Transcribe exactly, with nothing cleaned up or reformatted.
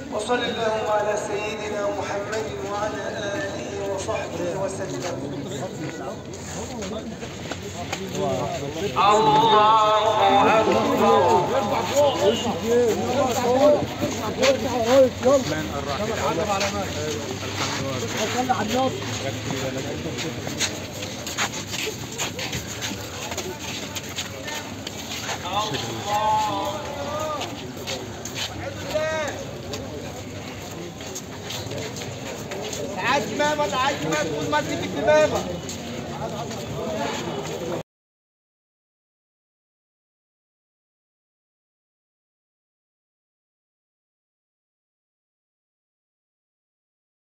وصل اللهم على سيدنا محمد وعلى آله وصحبه وسلم. الله تعال ماما تعال ماما كل ما تجيب ماما